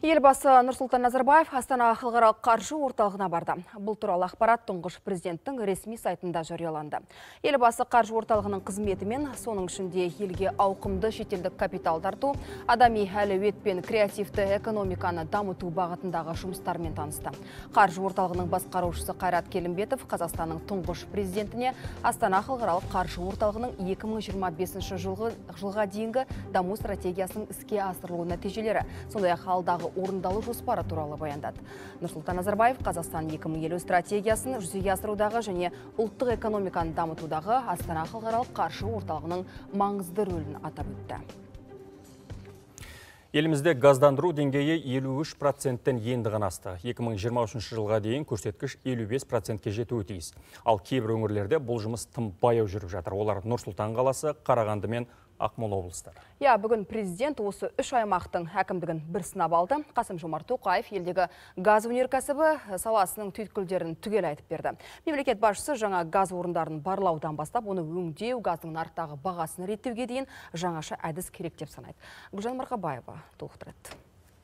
Елбасы Нұрсұлтан Назарбаев Астана халықаралық қаржы орталығына барды. Бұл туралы ақпарат тұңғыш президенттің ресми сайтында жарияланды. Елбасы қаржы орталығының қызметімен, соның ішінде елге ауқымды шетелдік капитал тарту, адами әлеует пен креативті экономиканы дамыту бағытындағы жұмыстармен танысты. Қаржы орталығының басқарушысы Қайрат Келімбетов Қазақстанның тұңғыш президентіне Астана халықаралық қаржы орталығының 2025 жылға дейінгі даму стратегиясының іске асырылу нәтижелері, сондай-ақ алдағы орындалу жоспары туралы баяндады. Нұрсұлтан Назарбаев Қазақстан 2050 стратегиясын жүзеге асырудағы және ұлттық экономиканы дамытудағы Астана халықаралық қаржы орталығының маңызды рөлін атап өтті. Елімізде газдандыру деңгейі 53%-тен енді ғана асты. 2023 жылға дейін көрсеткіш 55%-ке жетуі тиіс. Ал кейбір өңірлерде бұл жұмыс тым баяу жүріп жатыр. Олар Нұр-Сұлтан қаласы, Қарағанды мен Ақмола облыстары. Бүгін президент осы үш аймақтың әкімдігін бір сынап алды. Қасым-Жомарт Тоқаев елдегі газ өнеркәсібі саласының түйткілдерін түгел айтып берді. Мемлекет басшысы жаңа газ орындарын барлаудан бастап, оны өңдеу, газдың нарықтағы бағасын реттеуге дейін жаңаша әдіс керек деп санайды. Гүлжан Марқабаева толықтырады.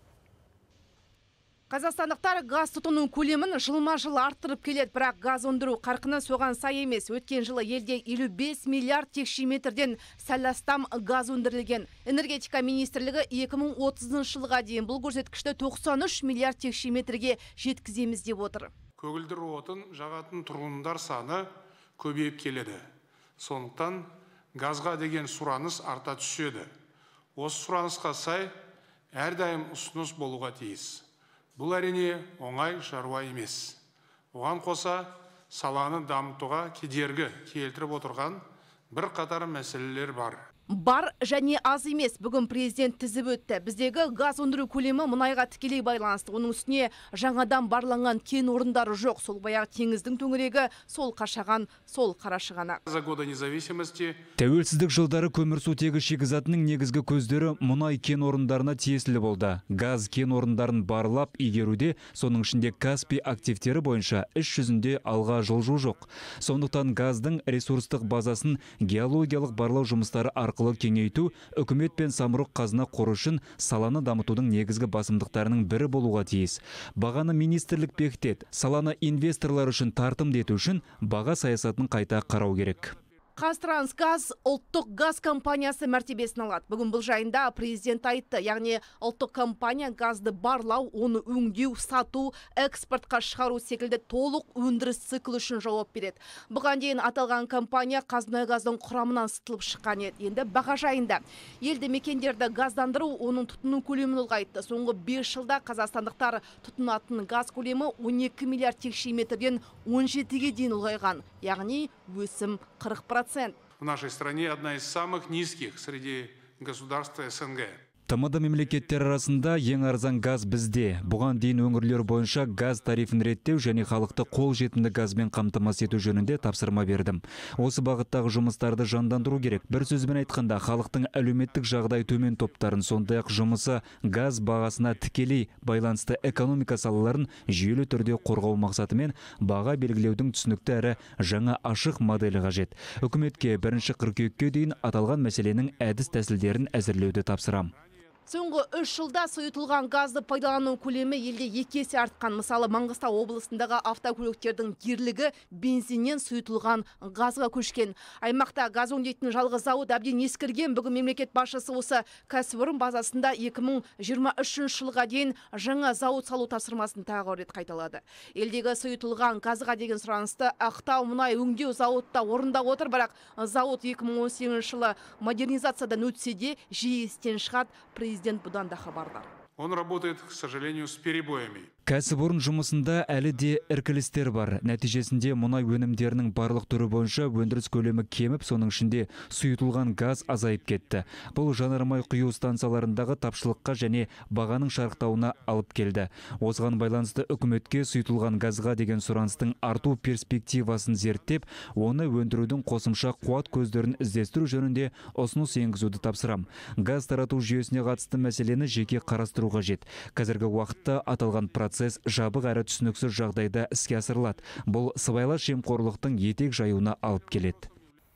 Қазақстандықтар газ тұтыну көлемін жылма-жыл арттырып келеді, бірақ газ өндіру қарқыны соған сай емес. Өткен жылы елде 55 миллиард текше метрден сәл астам газ өндірілген. Энергетика министрлігі 2030 жылға дейін бұл көрсеткішті 93 миллиард текше метрге жеткіземіз деп отыр. Көгілдір отын жағатын тұрғындар саны көбейіп келеді. Сондықтан газға деген сұраныс арта түседі. Осы сұранысқа сай әрдайым ұсыныс болуға тиіс. Бұл әрине оңай шаруа емес. Оған қоса саланы дамытуға кедергі келтіріп отырған бір қатар мәселелер бар. Бар және аз емес. Бүгін президент тізіп өтті. Біздегі газ өндіру көлемі мұнайға тікелей байланысты. Оның үстіне жаңадан барланған кен орындары жоқ. Сол баяғы теңіздің төңірегі, сол Қашаған, сол Қарашығанақ. За годы независимости Тәуелсіздік жылдары көмірсутегі шикізатының негізгі көздері мұнай кен орындарына тиесілі болды. Газ кен орындарын барлап игеруде, соның ішінде Каспий активтері бойынша іс жүзінде алға жылжу жоқ. Сондықтан газдың ресурстық базасын геологиялық барлау жұмыстары арқылы кеңейту үкімет пен самұрық қазына қоры үшін саланы дамытудың негізгі басымдықтарының бірі болуға тиіс. Бағаны министрлік бекітеді. Саланы инвесторлар үшін тартымды ету үшін баға саясатын қайта қарау керек. Қазтрансгаз ұлттық газ компаниясы мәртебесін алады. Бүгін бұл жайында президент айтты. Яғни ұлттық компания газды барлау, оны өңдеу, сату, экспортқа шығару секілді толық өндіріс циклі үшін жауап береді. Бұған дейін аталған компания Қазмұнайгаздың құрамынан сытылып шыққан еді. Енді баға жайында. Елді мекендерді газдандыру оның тұтыну көлемін ұлғайтты. Соңғы 5 жылда қазақстандықтар тұтынатын газ көлемі 12 миллиард текше метрден 17-ге дейін ұлғайған. Яғни өсім 40%. В нашей стране одна из самых низких среди государств СНГ. ТМД мемлекеттер арасында ең арзан газ бізде. Бұған дейін өңірлер бойынша газ тарифін реттеу және халықты қол жетімді газбен қамтамасыз ету жөнінде тапсырма бердім. Осы бағыттағы жұмыстарды жандандыру керек. Бір сөзбен айтқанда, халықтың әлеуметтік жағдай төмен топтарын, сондай-ақ жұмысы газ бағасына тікелей байланысты экономика салаларын жүйелі түрде қорғау мақсатымен баға белгілеудің түсінікті әрі жаңа ашық моделі қажет. Үкіметке 1 қыркүйекке дейін аталған мәселенің әдіс тәсілдерін әзірлеуді тапсырам. Соңғы 3 жылда сұйытылған газды пайдалану көлемі елде 2 есе артқан. Мысалы, Маңғыстау облысындағы автокөліктердің дерлігі бензиннен сұйытылған газға көшкен. Аймақта газ өңдейтін жалғыз зауыт әбден ескірген. Бүгін мемлекет басшысы осы кәсіпорын базасында 2023 жылға дейін жаңа зауыт салу тапсырмасын тағы рет қайталады. Елдегі сұйытылған газға деген сұранысты Ақтау мұнай өңдеу зауытта орындап отыр, бірақ зауыт 2018 жылы модернизациядан өтсе де жиі істен шығады. Президент бұдан да хабардар. Он работает, к сожалению, с перебоями. Кәсіпорын жұмысында әлі де іркілістер бар. Нәтижесінде мұнай өнімдерінің барлық түрі бойынша өндіріс көлемі кеміп, соның ішінде сұйытылған газ азайып кетті. Бұл жанармай құю станцияларындағы тапшылыққа және бағаның шарықтауына алып келді. Осыған байланысты үкіметке сұйытылған газға деген сұраныстың арту перспективасын зерттеп, оны өндірудің қосымша қуат көздерін іздестіру жөнінде ұсыныс енгізуді тапсырам. Газ тарату жүйесіне қатысты мәселені жеке қарастыру қажет. Қазіргі уақытта аталған процесс жабық әрі түсініксіз жағдайда іске асырылады. Бұл сыбайлас жемқорлықтың етек жаюына алып келеді.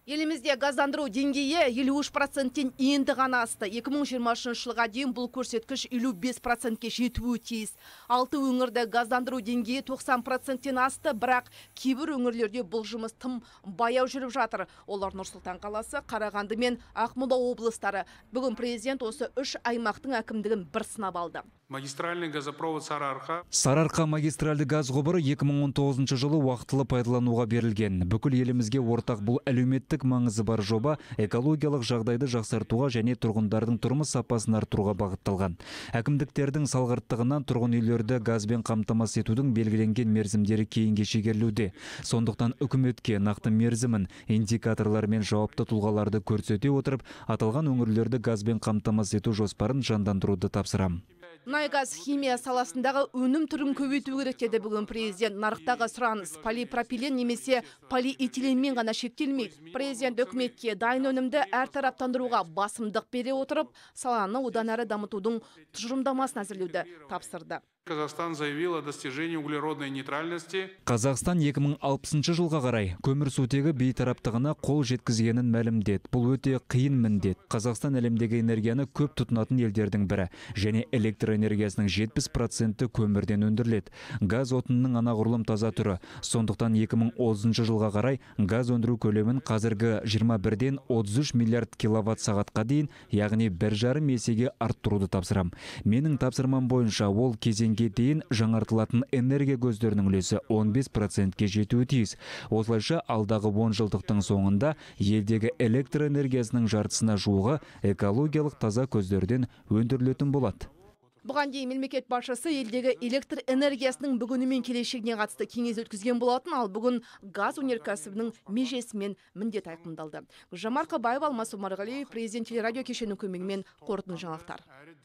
Елімізде газдандыру деңгейі 53%-тен енді ғана асты. 2020 жылға дейін бұл көрсеткіш 55%-ке жетуі тиіс. 6 өңірді газдандыру деңгейі 90%-тен асты, бірақ кейбір өңірлерде бұл жұмыс тым баяу жүріп жатыр. Олар Нұр-Сұлтан қаласы, Қарағанды мен Ақмола облыстары. Бүгін президент осы 3 аймақтың әкімдігін бір сынап алды. Магистральный газопровод Сарыарқа. Сарыарқа магистральды газ құбыры 2019 жылы уақытылы пайдалануға берілген. Бүкіл елімізге ортақ бұл әлеуметтік маңызы бар жоба экологиялық жағдайды жақсартуға және тұрғындардың тұрмыс сапасын арттыруға бағытталған. Әкімдіктердің салғырттығынан тұрғын үйлерді газбен қамтамасыз етудің белгіленген мерзімдері кейінге шегерілуде. Сондықтан үкіметке нақты мерзімін, индикаторлар мен жауапты тұлғаларды көрсете отырып, аталған өңірлерді газбен қамтамасыз ету жоспарын жандандыруды тапсырам. Мұнай-газ химия саласындағы өнім түрін көбейту керек деді бүгін президент. Нарықтағы сұраныс полипропилен немесе полиэтиленмен ғана шектелмейді. Президент үкіметке дайын өнімді әртараптандыруға басымдық бере отырып, саланы одан әрі дамытудың тұжырымдамасын әзірлеуді тапсырды. Казахстан заявил о достижении углеродной нейтральности. Қазақстан 2060 жылға қарай көмірсутегі бейтараптығына қол жеткізгенін мәлімдеді. Бұл өте қиын міндет. Қазақстан әлемдегі энергияны көп тұтынатын елдердің бірі, және электр энергиясының 70% көмірден өндіріледі. Газ отынының анағұрлым таза түрі. Сондықтан 2030 жылға қарай газ өндіру көлемін қазіргі 21-ден 33 миллиард киловатт сағатқа дейін, яғни 1,5 есеге арттыруды тапсырам. Менің тапсырмам бойынша ол кезеңге дейін жаңартылатын энергия көздерінің үлесі 15%-ке жетуі тиіс. Осылайша алдағы 10 жылдықтың соңында елдегі электр энергиясының жартысына жуығы экологиялық таза көздерден өндірілетін болады. Бұған дейін мемлекет басшысы елдегі электр энергиясының бүгіні мен келешегіне қатысты кеңес өткізген болатын, ал бүгін газ өнеркәсібінің межесі мен міндет айқындалды. Гүлжан Марқабаева, Алмас Омарғалиев, президент телерадио кешенінің көмегімен қорытынды жаңалықтар.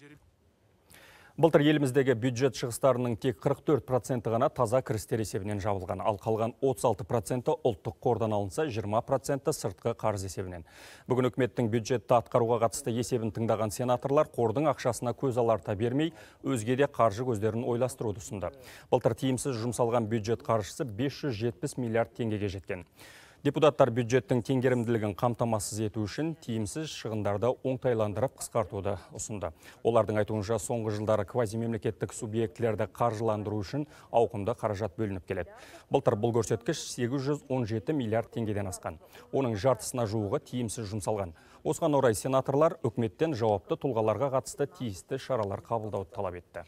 Былтыр еліміздегі бюджет шығыстарының тек 44% ғана таза кірістер есебінен жабылған, ал қалған 36% ұлттық қордан алынса, 20% сыртқы қарыз есебінен. Бүгін үкіметтің бюджетті атқаруға қатысты есебін тыңдаған сенаторлар қордың ақшасына көз аларта бермей, өзге де қаржы көздерін ойластыруды ұсынды. Былтыр тиімсіз жұмсалған бюджет қаржысы 570 миллиард теңгеге жеткен. Депутаттар бюджеттің теңгерімділігін қамтамасыз ету үшін тиімсіз шығындарды оңтайландырып қысқартуды ұсынды. Олардың айтуынша соңғы жылдары квазимемлекеттік субъектілерді қаржыландыру үшін ауқымды қаражат бөлініп келеді. Былтыр бұл көрсеткіш 817 миллиард теңгеден асқан. Оның жартысына жуығы тиімсіз жұмсалған. Осыған орай сенаторлар үкіметтен жауапты тұлғаларға қатысты тиісті шаралар қабылдауды талап етті.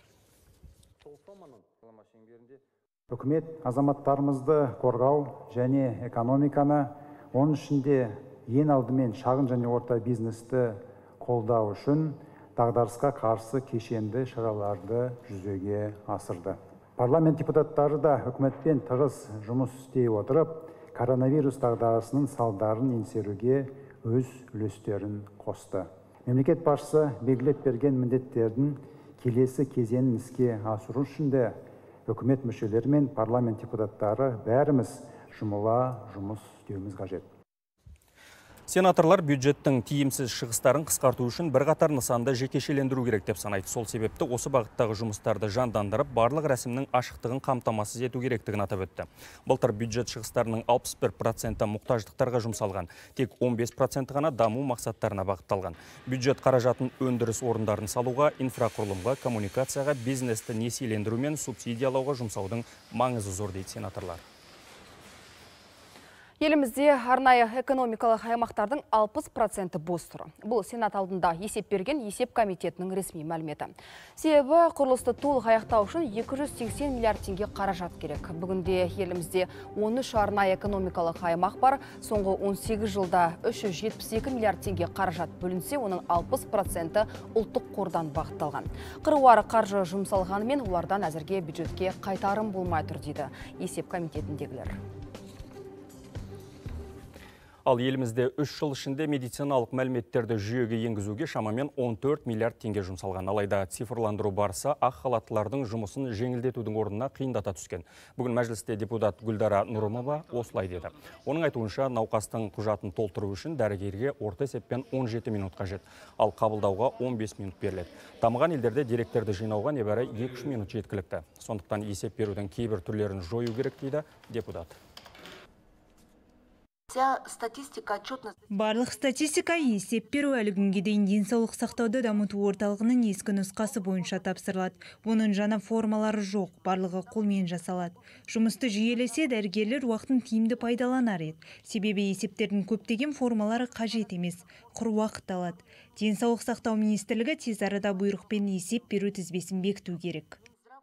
Үкімет азаматтарымызды қорғау және экономиканы, оның ішінде ең алдымен шағын және орта бизнесті қолдау үшін дағдарысқа қарсы кешенді шараларды жүзеге асырды. Парламент депутаттары да үкіметпен тығыз жұмыс істей отырып, коронавирус дағдарысының салдарын еңсеруге өз үлестерін қосты. Мемлекет басшысы белгілеп берген міндеттердің келесі кезеңін іске асыру үшін де үкімет мүшелері мен парламент депутаттары бәріміз жұмыла жұмыс істеуіміз қажет. Сенаторлар бюджеттің тиімсіз шығыстарын қысқарту үшін бірқатар нысанды жекешелендіру керек деп санайды. Сол себепті осы бағыттағы жұмыстарды жандандырып, барлық рәсімнің ашықтығын қамтамасыз ету керектігін атап өтті. Былтыр бюджет шығыстарының 61% мұқтаждықтарға жұмсалған, тек 15% ғана даму мақсаттарына бағытталған. Бюджет қаражатын өндіріс орындарын салуға, инфрақұрылымға, коммуникацияға, бизнесті несиелендіру мен субсидиялауға жұмсаудың маңызы зор дейді сенаторлар. Елімізде арнайы экономикалық аймақтардың 60% бос тұр. Бұл Сенат алдында есеп берген есеп комитетінің ресми мәліметі. Себебі құрылысты толық аяқтау үшін 280 миллиард теңге қаражат керек. Бүгінде елімізде 13 арнайы экономикалық аймақ бар. Соңғы 18 жылда 372 миллиард теңге қаражат бөлінсе, оның 60% ұлттық қордан бағытталған. Қыруар қаржы жұмсалғанымен олардан әзірге бюджетке қайтарым болмай тұр дейді есеп комитетіндегілер. Ал елімізде 3 жыл ішінде медициналық мәліметтерді жүйеге енгізуге шамамен 14 миллиард теңге жұмсалған. Алайда цифрландыру барысы ақ халаттылардың жұмысын жеңілдетудің орнына қиындата түскен. Бүгін мәжілісте депутат Гүлдара Нұрымова осылай деді. Оның айтуынша науқастың құжатын толтыру үшін дәрігерге орта есеппен 17 минут қажет, ал қабылдауға 15 минут беріледі. Дамыған елдерде деректерді жинауға небәрі 2-3 минут жеткілікті. Сондықтан есеп берудің кейбір түрлерін жою керек дейді депутат. Вся статистика, отчетность. Барлық статистика есеп беру әлі күнге дейін денсаулық сақтауды дамыту орталығының ескі нұсқасы бойынша тапсырылады. Оның жаңа формалары жоқ, барлығы қолмен жасалады. Жұмысты жүйелесе, дәрігерлер уақытын тиімді пайдаланар еді. Себебі есептердің көптеген формалары қажет емес, құр уақыт алады. Денсаулық сақтау министрлігі тез арада бұйрықпен есеп беру тізбесін бекіту керек.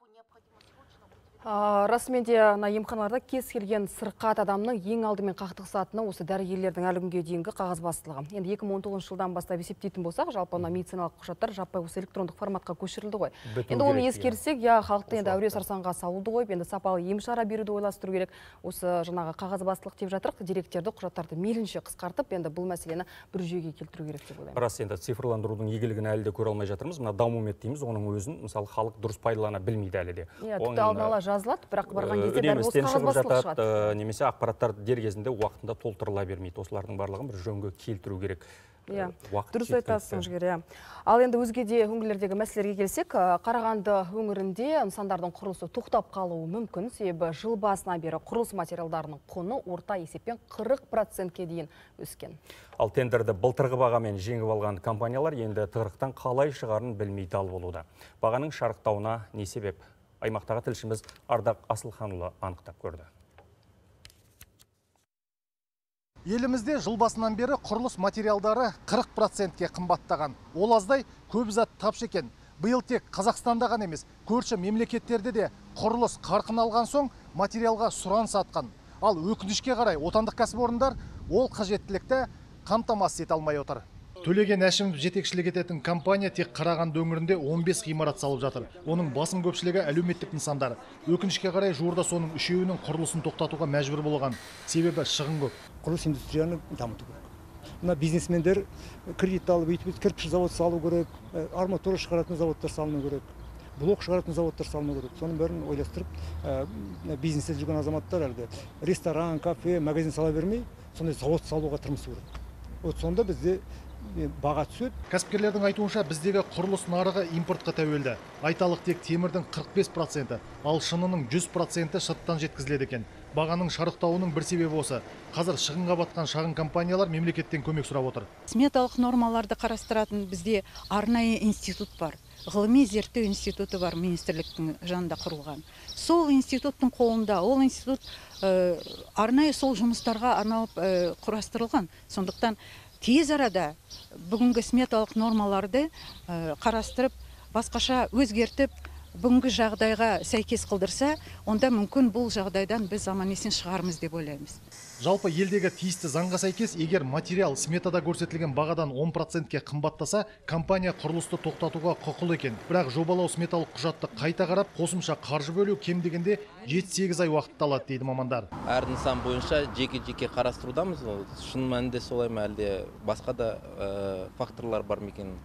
Расымен де емханаларда кез келген сырқат адамның ең алдымен қақтығысатыны осы дәрігерлердің әлі күнге дейінгі қағазбастылығы. Енді 2019 жылдан бастап есептейтін болсақ, жалпы медициналық құжаттар жаппай осы электрондық форматқа көшірілді ғой. Енді оны ескерсек, халықты енді әуре сарсаңға салуды қойып, енді сапалы ем-шара беруді ойластыру керек. Осы жаңағы қағазбастылық деп жатырық, деректерді, құжаттарды мейлінше қысқартып, енді бұл мәселені бір жүйеге келтіру керек деп ойлаймын. Рас, енді цифрландырудың игілігін әлі де көре алмай жатырмыз. Мына дамумет дейміз, оның өзін мысалы халық дұрыс пайдалана білмейді әлі де. Жазылады, бірақ барған кезде бәрі осы қағазбастылық шығады. Немесе ақпараттар дер кезінде уақытында толтырыла бермейді. Осылардың барлығын бір жөнге келтіру керек. Дұрыс айтасың, Жігер. Ал енді өзге де өңірлердегі мәселелерге келсек, Қарағанды өңірінде нысандардың құрылысы тоқтап қалуы мүмкін. Себебі жыл басынан бері құрылыс материалдарының құны орта есеппен 40%-ке дейін өскен. Ал тендерді былтырғы бағамен жеңіп алған компаниялар енді тығырықтан қалай шығарын білмей дал болуда. Бағаның шарықтауына не себеп? Аймақтағы тілшіміз Ардақ Асылханұлы анықтап көрді. Елімізде жыл басынан бері құрылыс материалдары 40%-ке қымбаттаған. Ол аздай көп зат тапшы екен. Биыл тек Қазақстанда ғана емес, көрші мемлекеттерде де құрылыс қарқын алған соң материалға сұраныс артқан. Ал өкінішке қарай отандық кәсіпорындар ол қажеттілікті қамтамасыз ете алмай отыр. Төлеген Әшімов жетекшілік ететін компания тек Қарағанды өңірінде 15 ғимарат салып жатыр. Оның басым көпшілігі әлеуметтік нысандар. Өкінішке қарай жуырда соның үшеуінің құрылысын тоқтатуға мәжбүр болған. Себебі шығын көп. Құрылыс индустрияны дамыту керек. Мына бизнесмендер кредит алып, кірпіш завод салу керек, арматура шығаратын заводтар салыну керек, блок шығаратын заводтар салыну керек. Соның бәрін ойластырып, бизнесте жүрген азаматтар әлгі ресторан, кафе, магазин сала бермей, сондай завод салуға тырмысу керек. Вот сонда бізде баға түседі. Кәсіпкерлердің айтуынша біздегі құрылыс нарығы импортқа тәуелді. Айталық тек темірдің 45%, ал шынының 100% сырттан жеткізіледі екен. Бағаның шарықтауының бір себебі осы. Қазір шығынға батқан шағын компаниялар мемлекеттен көмек сұрап отыр. Сметалық нормаларды қарастыратын бізде арнайы институт бар. Ғылыми зерттеу институты бар, министрліктің жанында құрылған. Сол институттың қолында, ол институт арнайы сол жұмыстарға арналып құрастырылған. Сондықтан тез арада бүгінгі сметалық нормаларды қарастырып, басқаша өзгертіп, бүгінгі жағдайға сәйкес қылдырса, онда мүмкін бұл жағдайдан біз аман-есен шығармыз деп ойлаймыз. Жалпы елдегі тиісті заңға сәйкес, егер материал сметада көрсетілген бағадан 10%-ке қымбаттаса, компания құрылысты тоқтатуға құқылы екен. Бірақ жобалау сметалық құжатты қайта қарап, қосымша қаржы бөлу кем дегенде 7-8 ай уақытты алады дейді мамандар. Әр нысан бойынша жеке-жеке қарастырудамыз. Шын мәнінде солай ма, әлде басқа да факторлар бар ма екен?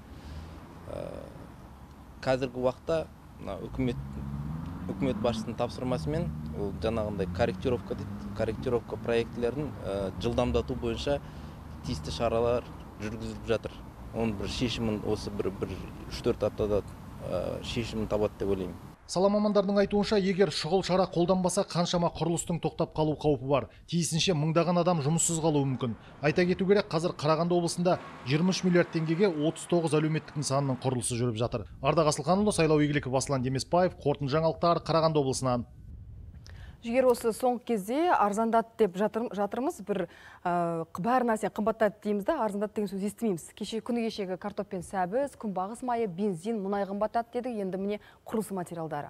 Қазіргі уақытта үкімет басшысының тапсырмасымен жаңағындай корректировка проектілерін жылдамдату бойынша тиісті шаралар жүргізіліп жатыр. Оның бір шешімін осы бір 3-4 аптада шешімін табады деп ойлаймын. Сала мамандардың айтуынша, егер шұғыл шара қолданбаса, қаншама құрылыстың тоқтап қалу қаупі бар. Тиісінше мыңдаған адам жұмыссыз қалуы мүмкін. Айта кету керек, қазір Қарағанды облысында 23 миллиард теңгеге 39 әлеуметтік нысанның құрылысы жүріп жатыр. Ардақ Асылханұлы, Сайлау Игіліков, Аслан Демесбаев, қорытынды жаңалықтар, Қарағанды облысынан. Жігер, осы соңғы кезде арзандат деп жатырмыз, бір бәр нәрсе қымбаттады дейміз да, арзандат деген сөз естімейміз. Күні кешегі картоп пен сәбіз, күнбағыс майы, бензин, мұнай қымбаттады деді, енді міне құрылыс материалдары.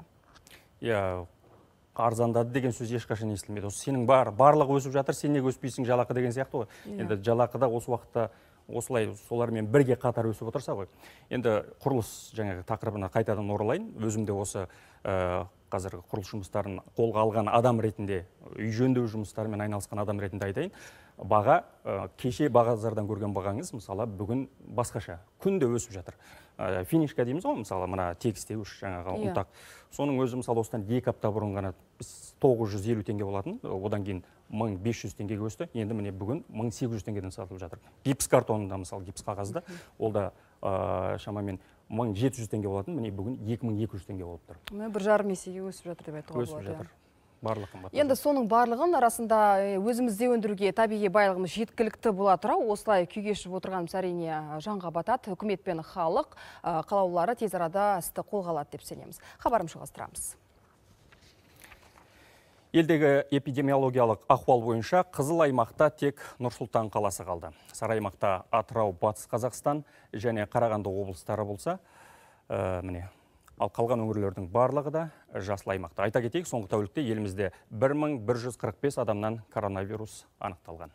Арзандады деген сөз ешқашан естілмеді. Сенің барлығы өсіп жатыр, сен неге өспейсің жалақы деген сияқты ғой. Енді жалақыда осы уақытта осылай солармен бірге қатар өсіп отырса ғой. Енді құрылыс жаңағы тақырыбына қайтадан оралайын. Өзімде осы қазіргі құрылыс жұмыстарын қолға алған адам ретінде, үй жөндеу жұмыстарымен айналысқан адам ретінде айтайын. Баға, кеше базардан көрген бағаңыз, мысалы, бүгін басқаша, күнде өсіп жатыр. Финишка дейміз ғой, мысалы, мына тегістеуіш жаңағы ұнтақ. Соның өзі, мысалы, осыдан 2 апта бұрын ғана 950 теңге болатын, одан кейін 1500 теңгеге өсті. Енді міне бүгін 1800 теңгеден сатылып жатыр. Гипс картонында, мысалы, гипс қағазда, ол да шамамен 1700 теңге болатын, міне бүгін 2200 теңге болып тұр. Бір жарым есеге өсіп жатыр деп айтуға болады. Өсіп жатыр. барлық қымбат. Енді соның барлығын арасында өзімізде өндіруге табиғи байлығымыз жеткілікті бола тұра, осылай күй кешіп отырғанымыз әрине жанға батады. Үкімет пен халық қалаулылары тез арада істі қолға алады деп сенеміз. Хабарым жалғастырамыз. Елдегі эпидемиологиялық ахуал бойынша қызыл аймақта тек Нұр-Сұлтан қаласы қалды. Сары аймақта Атырау, Батыс Қазақстан және Қарағанды облыстары болса, міне, ал қалған өңірлердің барлығы да жасыл аймақта. Айта кетейік, соңғы тәулікте елімізде 1145 адамнан коронавирус анықталған.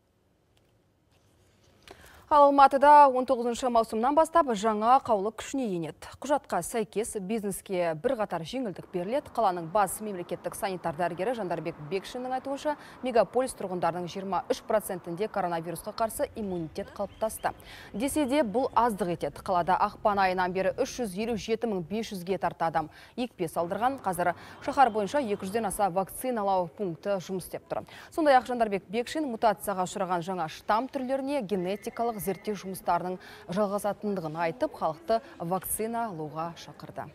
Ал Алматыда 19 маусымнан бастап жаңа қаулы күшіне енеді. Құжатқа сәйкес бизнеске бірқатар жеңілдік беріледі. Қаланың бас мемлекеттік санитар дәрігері Жандарбек Бекшиннің айтуынша, мегаполис тұрғындарының 23%-інде коронавирусқа қарсы иммунитет қалыптасты. Десе де бұл аздық етеді. Қалада ақпан айынан бері 357.500-ге тарта адам екпе салдырған. Қазір шаһар бойынша 200-ден аса вакциналау пункті жұмыс істеп тұр. Сондай-ақ Жандарбек Бекшин мутацияға ұшыраған жаңа штамм түрлеріне генетикалық зерттеу жұмыстарының жалғасатындығын айтып, халықты вакцина алуға шақырды.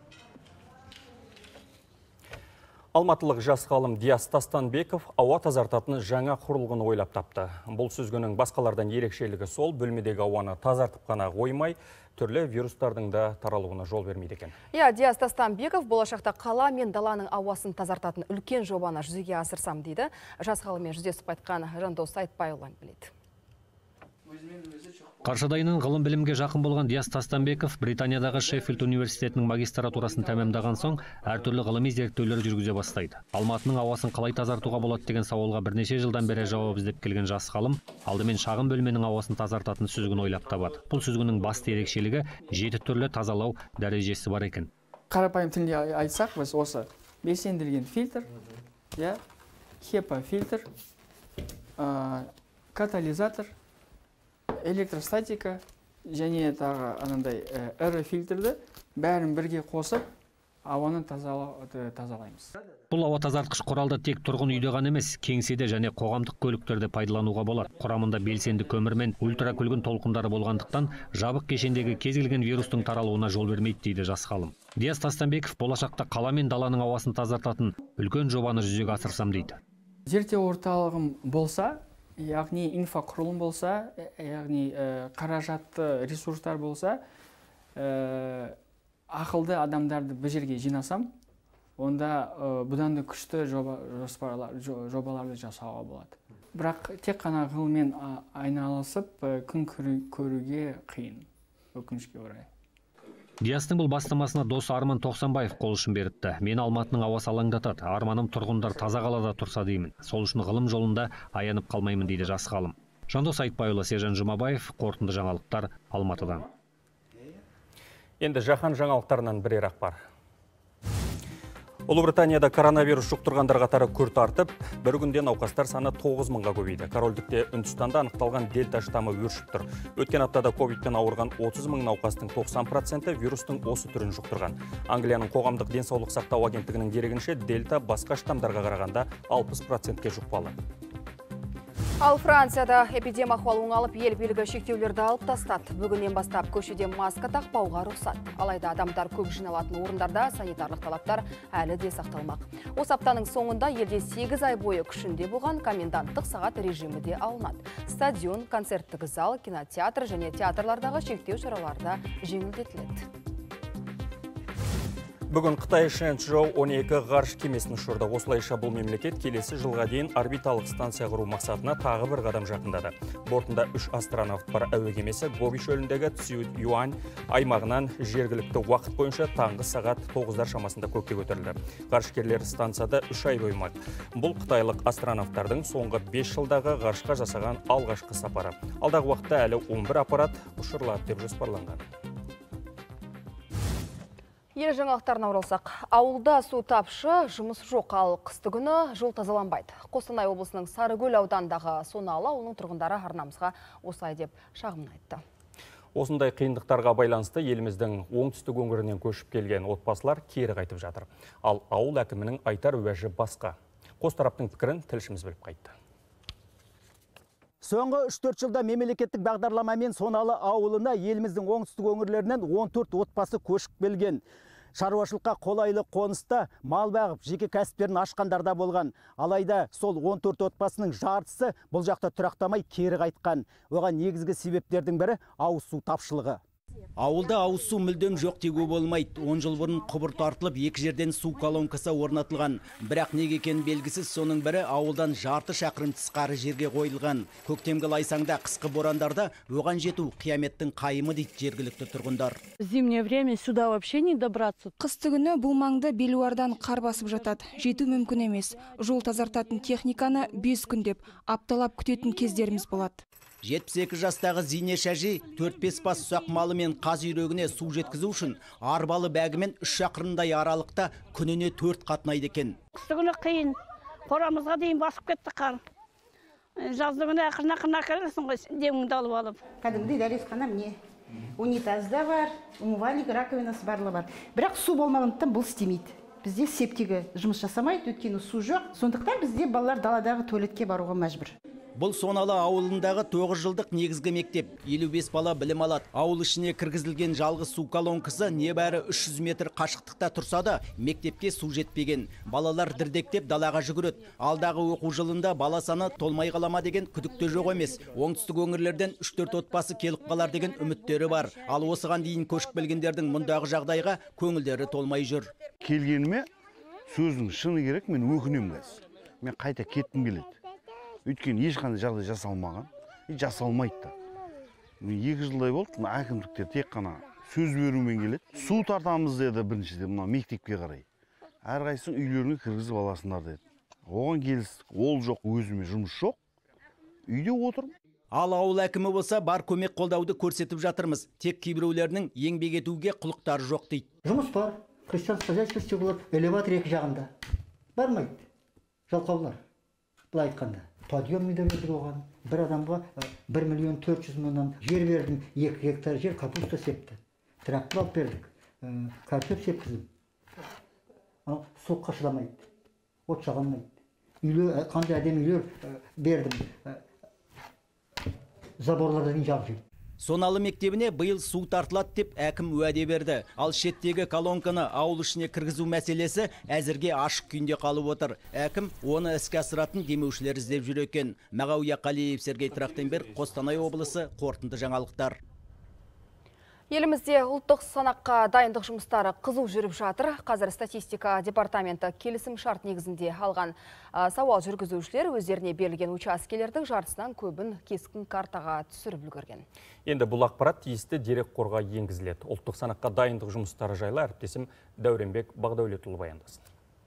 Алматылық жас ғалым Диас Тастанбеков ауа тазартатын жаңа құрылғыны ойлап тапты. Бұл сүзгінің басқалардан ерекшелігі сол, бөлмедегі ауаны тазартып қана қоймай, түрлі вирустардың да таралуына жол бермейді екен. Диас Тастанбеков болашақта қала мен даланың ауасын тазартатын үлкен жобаны жүзеге асырсам дейді. Жас ғалыммен жүздесіп қайтқан Жандос Айтбайұлы әңгімелейді. Қаршадайынан ғылым білімге жақын болған Диас Тастанбеков Британиядағы Шеффилд университетінің магистратурасын тәмамдаған соң әртүрлі ғылыми зерттеулер жүргізе бастайды. Алматының ауасын қалай тазартуға болады деген сауалға бірнеше жылдан бері жауап іздеп келген жас ғалым алдымен шағын бөлменің ауасын тазартатын сүзгін ойлап табады. Бұл сүзгінің басты ерекшелігі 7 түрлі тазалау дәрежесі бар екен. Қарапайым тілде айтсақ, біз осы белсенділген фильтр, HEPA фильтр, катализатор, электростатика және тағы анандай ірі фильтрді бәрін бірге қосып ауаны тазалаймыз. Бұл ауа тазартқыш құралды тек тұрғын үйде ғана емес, кеңседе және қоғамдық көліктерде пайдалануға болады. Құрамында белсенді көмір мен ультракүлгін толқындары болғандықтан жабық кешендегі кез келген вирустың таралуына жол бермейді дейді жас ғалым. Диас Тастанбеков болашақта қала мен даланың ауасын тазартатын үлкен жобаны жүзеге асырсам дейді. Зерттеу орталығым болса, яғни инфрақұрылым болса, яғни қаражатты ресурстар болса, ақылды адамдарды бір жерге жинасам, онда бұдан да күшті жобаларды жасауға болады. Бірақ тек қана ғылыммен айналысып, күн көруге қиын, өкінішке орай. Диастың бұл бастамасына досы Арман Тоқсанбаев қол ұшын беріпті. Мен Алматының ауасы алаңдатады. Арманым тұрғындар таза қалада тұрса деймін. Сол үшін ғылым жолында аянып қалмаймын дейді жас ғалым. Жандос Айтбайұлы, Сержан Жұмабаев, қорытынды жаңалықтар, Алматыдан. Енді жаһан жаңалықтарынан бірер ақпар. Ұлыбританияда коронавирус жұқтырғандар қатары күрт артып, бір күнде науқастар саны 9.000-ға көбейді. Корольдікте Үндістанда анықталған дельта штаммы өршіп тұр. Өткен аптада ковидтен ауырған 30.000 науқастың 90% вирустың осы түрін жұқтырған. Англияның қоғамдық денсаулық сақтау агенттігінің дерегінше дельта басқа штамдарға қарағанда 60%-ке жұқпалы. Ал Францияда эпидем ахуал оңалып, ел билігі шектеулерді алып тастады. Бүгіннен бастап көшеде маска тақпауға рұқсат. Алайда адамдар көп жиналатын орындарда санитарлық талаптар әлі де сақталмақ. Осы аптаның соңында елде 8 ай бойы күшінде болған коменданттық сағат режимі де алынады. Стадион, концерттік зал, кинотеатр және театрлардағы шектеу шараларда жеңілдетіледі. Бүгін Қытай Шэньчжоу 12 ғарыш кемесін ұшырды. Осылайша бұл мемлекет келесі жылға дейін орбиталық станция құру мақсатына тағы бір қадам жақындады. Бортында 3 астронавт бар. Әуе кемесі Гоби шөліндегі Цзююань аймағынан жергілікті уақыт бойынша таңғы сағат 9-дар шамасында көкке көтерілді. Ғарышкерлер станцияда 3 ай бойы. Бұл қытайлық астронавттардың соңғы 5 жылдағы ғарышқа жасаған алғашқы сапары. Алдағы уақытта әлі 11 аппарат ұшырылады деп жоспарланған. Ел жаңалықтарына оралсақ, ауылда су тапшы, жұмыс жоқ, ал қысты күні жол тазаланбайды. Қостанай облысының Сарыкөл аудандағы Соналы ауылының тұрғындары арнамызға осылай деп шағымын айтты. Осындай қиындықтарға байланысты еліміздің оңтүстік өңірінен көшіп келген отбасылар кері қайтып жатыр. Ал ауыл әкімінің айтар уәжі басқа. Қос тараптың пікірін тілшіміз біліп қайтты. Соңғы 3-4 жылда мемлекеттік бағдарламамен Соналы ауылына еліміздің оңтүстік өңірлерінен 14 отбасы көшіп келген. Шаруашылыққа қолайлы қоныста мал бағып жеке кәсіптерін ашқандарда болған. Алайда сол 14 отбасының жартысы бұл жақта тұрақтамай кері қайтқан. Оған негізгі себептердің бірі ауыз су тапшылығы. Ауылда ауыз су мүлдем жоқ деуге болмайды. 10 жыл бұрын құбыр тартылып, екі жерден су колонкасы орнатылған. Бірақ неге екені белгісіз, соның бірі ауылдан жарты шақырым тысқары жерге қойылған. Көктемгі лайсаңда, қысқы борандарда оған жету қияметтің қайымы дейді жергілікті тұрғындар. Зимнее время сюда вообще не добраться. Қыстыгүні бұл маңды белуардан қар басып жатады. Жету мүмкін емес. Жол тазартатын техниканы 5 күн деп апталап күтетін кездеріміз болады. 72 жастағы Зине Шәжи 4-5 бас ұсақ малы мен қаз үйрегіне су жеткізу үшін арбалы бәгімен 3 шақырымдай аралықта күніне 4 қатынайды екен. Қыстыгүні қиын, қорамызға дейін басып кетті қар. Жаздыгүні ақырына келесің ғой, деміңді алып алып. Кәдімгідей дәресхана міне. Унитаз да бар, умывальник, раковинасы барлығы бар. Бірақ су болмағандықтан бұл істемейді. Бізде септігі жұмыс жасамайды, өйткені су жоқ. Сондықтан бізде балалар даладағы туалетке баруға мәжбүр. Бұл Соналы ауылындағы 9 жылдық негізгі мектеп. 55 бала білім алады. Ауыл ішіне кіргізілген жалғыз су колонкасы небәрі 300 метр қашықтықта тұрса да, мектепке су жетпеген. Балалар дірдектеп далаға жүгіреді. Алдағы оқу жылында бала саны толмай қалама деген күдікте жоқ емес. Оңтүстік өңірлерден 3-4 отбасы келіп қалар деген үміттері бар. Ал осыған дейін көшіп келгендердің мұндағы жағдайға көңілдері толмай жүр. Келгеніме сөздің шыны керек, мен өкінемін. Мен қайта кеттім келеді. Өйткені ешқандай жағдай жасалмаған, жасалмайды да. 2 жылдай болды, әкімдіктер тек қана сөз берумен келеді. Су тартамыз деді біріншіде мына мектепке қарай. Әрқайсының үйлеріне кіргізіп аласыңдар деді. Оған келістік, ол жоқ, өзіме жұмыс жоқ. Үйде отырмын. Ал ауыл әкімі болса бар көмек қолдауды көрсетіп жатырмыз. Тек кейбіреулерінің еңбек етуге құлықтары жоқ дейді. Жұмыс бар, крестьянское хозяйство істеуге болады, элеватор екі жағында. Бармайды. Жалқаулар. Былай айтқанда. Подъемный да бердік оған. Бір адамға 1 400 000 жер бердім, 2 гектар жер капуста септі. Трактор алып бердік, картоп сепкіздім. Суыққа шыдамайды, от жағылмайды. Қандай әдемі үйлер бердім, заборлардан жағып жүрді. Соналы мектебіне биыл су тартылады деп әкім уәде берді. Ал шеттегі колонканы ауыл ішіне кіргізу мәселесі әзірге ашық күйінде қалып отыр. Әкім оны іске асыратын демеушілер іздеп жүр екен. Мағауия Қалиев, Сергей Трахтенберг, Қостанай облысы, қорытынды жаңалықтар. Елімізде ұлттық санаққа дайындық жұмыстары қызу жүріп жатыр. Қазір статистика департаменті келісім шарт негізінде алған сауал жүргізушілер өздеріне берілген учаскелердің жартысынан көбін кескін картаға түсіріп үлгерген. Енді бұл ақпарат тиісті дерекқорға енгізіледі. Ұлттық санаққа дайындық жұмыстары жайлы әріптесім Дәуренбек Бағдәулетұлы баяндасын.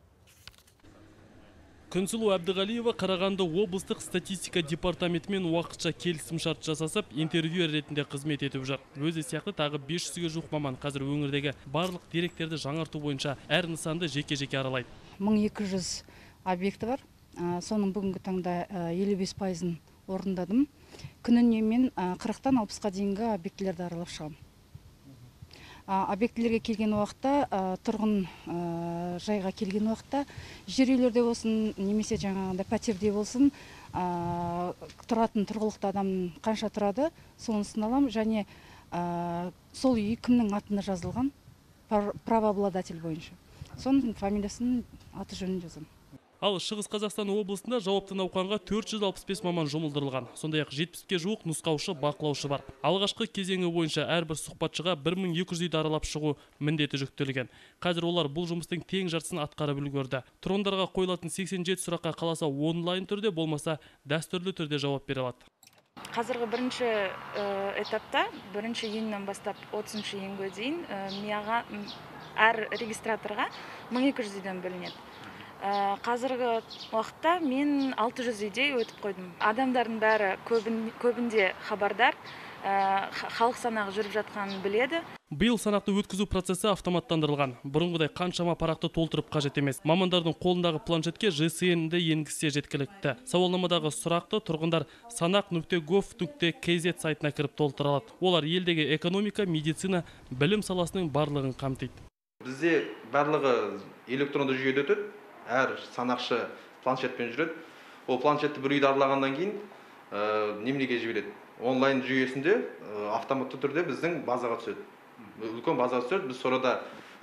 Күнсұлу Әбдіғалиева Қарағанды облыстық статистика департаментімен уақытша келісім шарт жасасып, интервью ретінде қызмет етіп жүр. Өзі сияқты тағы 500-ге жуық маман қазір өңірдегі барлық деректерді жаңарту бойынша әр нысанды жеке-жеке аралайды. 1200 объекті бар. Соның бүгінгі таңда 55%-ын орындадым. Күніне мен 40-тан 60-қа дейінгі объектілерді аралап шығамын. Объектілерге келген уақытта, тұрғын жайға келген уақытта, жер үйлерде болсын, немесе жаңағында пәтерде болсын, тұратын тұрғылықты адам қанша тұрады, сонысын алам, және сол үй кімнің атына жазылған, правообладатель бойынша. Соның фамилиясын аты жөнін жазам. Ал Шығыс Қазақстан облысында жауапты науқанға 465 маман жұмылдырылған. Сондай-ақ 70-ке жуық нұсқаушы, бақылаушы бар. Алғашқы кезеңі бойынша әрбір сұхбатшыға 1200 үйді аралап шығу міндеті жүктелген. Қазір олар бұл жұмыстың тең жартысын атқарып үлгерді. Тұрғындарға қойылатын 87 сұраққа қаласа онлайн түрде, болмаса дәстүрлі түрде жауап бере алады. Қазіргі бірінші этапта, бірінші иіннен бастап 30-шы иінге дейін мияға әр регистраторға 1200 үйден бөлінеді. Қазіргі уақытта мен 600 үйде өтіп қойдым. Адамдардың бәрі көбінде хабардар, халық санағы жүріп жатқанын біледі. Биыл санақты өткізу процесі автоматтандырылған. Бұрынғыдай қаншама парақты толтырып қажет емес. Мамандардың қолындағы планшетке GSN-ді енгізсе жеткілікті. Сауалнамадағы сұрақты тұрғындар sanaq.gov.kz сайтына кіріп толтыра алады. Олар елдегі экономика, медицина, білім саласының барлығын қамтиды. Бізде барлығы электронды жүйеде өтеді. Әр санақшы планшетпен жүреді. Ол планшетті бір үйді аралағаннан кейін немеге жібереді. Онлайн жүйесінде автоматты түрде біздің базаға түседі. Үлкен базаға түседі. Біз сонда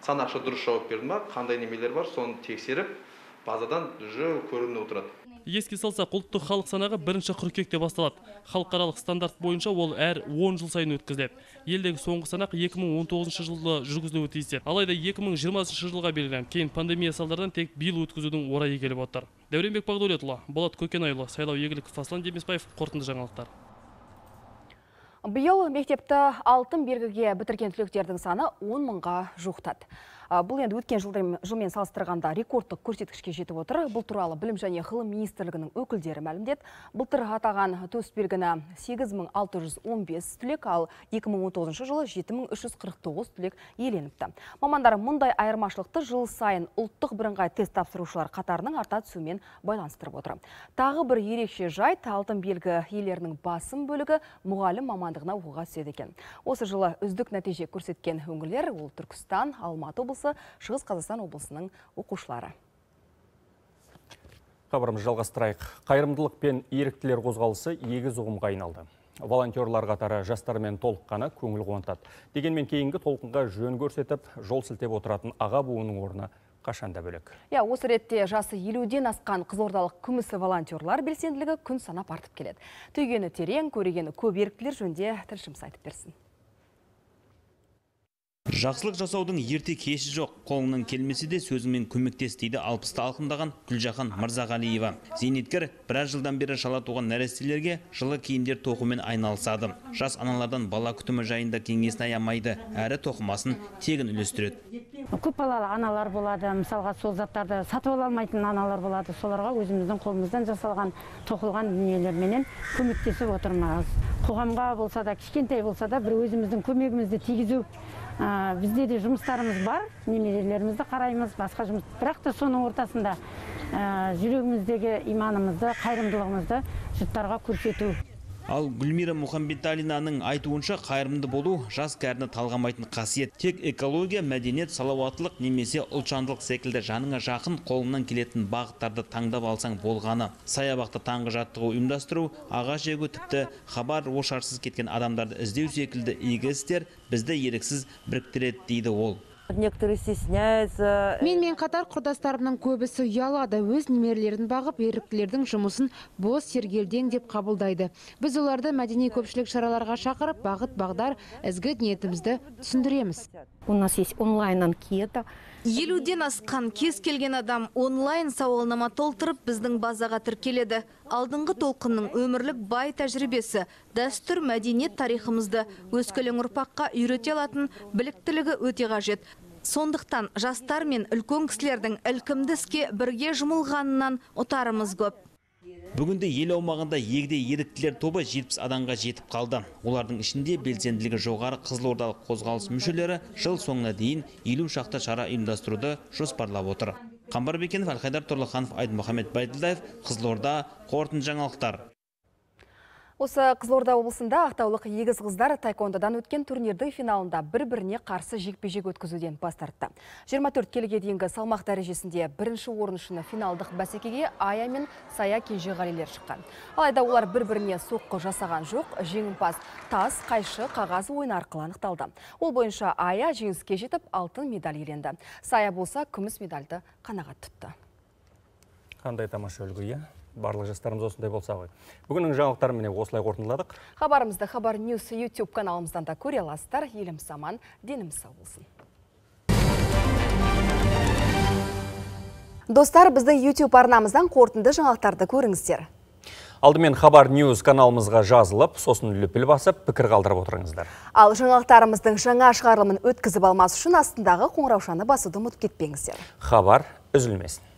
санақшы дұрыс жауап берді ма, қандай немелер бар, соны тексеріп, базадан уже көрініп отырады. Еске салсақ, ұлттық халық санағы 1 қыркүйекте басталады. Халықаралық стандарт бойынша ол әр 10 жыл сайын өткізіледі. Елдегі соңғы санақ 2019 жылы жүргізілуі тиіс. Алайда 2020 жылға белгіленген. Кейін пандемия салдарынан тек биыл өткізудің орайы келіп отыр. Дәуренбек Бақдәулетұлы, Болат Көкенайұлы, Сайлау Егіліков, Аслан Демесбаев, қорытынды жаңалықтар. Биыл мектепті алтын белгіге бітірген түлектердің саны 10 мыңға жуықтады. Бұл енді өткен жылмен салыстырғанда рекордтық көрсеткішке жетіп отыр. Бұл туралы Білім және ғылым министрлігінің өкілдері мәлімдеді. Былтыр атаған төсбелгіні 8615 түлек, ал 2019 жылы 7349 түлек иеленіпті. Мамандар мұндай айырмашылықты жыл сайын ұлттық бірыңғай тест тапсырушылар қатарының арта түсуімен байланыстырып отыр. Тағы бір ерекше жайт, алтын белгі иелерінің басым бөлігі мұғалім мамандығына оқуға түседі екен. Осы жылы үздік нәтиже көрсеткен өңірлер ол Түркістан, Алматы облысы, Шығыс Қазақстан облысының оқушылары. Хабарымызды жалғастырайық. Қайырымдылық пен еріктілер қозғалысы егіз ұғымға айналды. Волонтерлар қатары жастармен толыққаны көңіл қуантады. Дегенмен кейінгі толқынға жөн көрсетіп, жол сілтеп отыратын аға буынның орны қашанда бөлек. Осы ретте жасы 50-ден асқан қызылордалық күмісі волонтерлар белсенділігі күн санап артып келеді. Түйгені терең, көрегені көп еріктілер жөнінде тілшіміз айтып берсін. Жақсылық жасаудың ерте кеші жоқ. Қолыңнан келмесе де сөзіңмен көмектес дейді 60-та алқымдаған Гүлжахан Мырзағалиева. Зейнеткер біраз жылдан бері шала туған нәрестелерге жылы киімдер тоқумен айналысады. Жас аналардан бала күтімі жайында кеңесін аямайды, әрі тоқымасын тегін үлестіреді. Көп балалы аналар болады, мысалға сол заттарды сатып ала алмайтын аналар болады. Соларға өзіміздің қолымыздан жасалған, тоқылған дүниелерменен көмектесіп отырмыз. Қоғамға болса да, кішкентай болса да, бір өзіміздің көмегімізді тигізу. Бізде де жұмыстарымыз бар, немерелерімізді қараймыз, басқа жұмыс. Бірақ та соның ортасында жүрегіміздегі иманымызды, қайырымдылығымызды жұрттарға көрсету. Ал Гүлмира Мұхамбеталинаның айтуынша қайырымды болу жас кәріні талғамайтын қасиет. Тек экология, мәдениет, салауаттылық немесе ұлтжандылық секілді жаныңа жақын қолынан келетін бағыттарды таңдап алсаң болғаны. Саябақта таңғы жаттығу ұйымдастыру, ағаш егу, тіпті хабар ошарсыз кеткен адамдарды іздеу секілді игі істер бізді еріксіз біріктіреді дейді ол. Некоторые стесняются. Мен қатар құрдастарымның көбісі ұялады, өз немерелерін бағып, еріктілердің жұмысын бос сергелдең деп қабылдайды. Біз оларды мәдени көпшілік шараларға шақырып, бағыт-бағдар ізгі ниетімізді түсіндіреміз. У нас есть онлайн-анкета. 50-ден асқан кез келген адам онлайн сауалнама толтырып біздің базаға тіркеледі. Алдыңғы толқынның өмірлік бай тәжірибесі, дәстүр, мәдениет тарихымызды өскелең ұрпаққа үйрете алатын біліктілігі өте қажет. Сондықтан жастар мен үлкен кісілердің ілкімді іске бірге жұмылғанынан ұтарымыз көп. Бүгінде ел аумағында егде еріктілер тобы 70 адамға жетіп қалды. Олардың ішінде белсенділігі жоғары қызылордалық қозғалыс мүшелері жыл соңына дейін 50 шақты шара ұйымдастыруды жоспарлап отыр. Қамбар Бекенов, Алхайдар Тұрлыханов, Айдмұхамед Байділдаев, Қызылорда, қорытынды жаңалықтар. Осы Қызылорда облысында ақтаулық егіз қыздар таеквондодан өткен турнирдің финалында бір-біріне қарсы жекпе-жек өткізуден бас тартты. 24 келіге дейінгі салмақ дәрежесінде бірінші орын үшін финалдық бәсекеге Ая мен Сая Кенжеғалилер шыққан. Алайда олар бір-біріне соққы жасаған жоқ, жеңімпаз тас, қайшы, қағаз ойын арқылы анықталды. Ол бойынша Ая жеңіске жетіп алтын медаль иеленді. Сая болса күміс медальді қанағат тұтты. Қандай тамаша үлгі, барлық жастарымыз осындай болса ғой. Бүгіннің жаңалықтарын міне осылай қорытындыладық. Хабарымызды Хабар Ньюс YouTube каналымыздан да көре аласыздар. Еліміз аман, деніміз сау болсын. Достар, біздің YouTube арнамыздан қорытынды жаңалықтарды көріңіздер. Алдымен Хабар Ньюс каналымызға жазылып, сосын лүпіл басып, пікір қалдырып отырыңыздар. Ал жаңалықтарымыздың жаңа шығарылымын өткізіп алмас үшін астындағы қоңыраушаны басуды ұмытып кетпеңіздер. Хабар үзілмесін.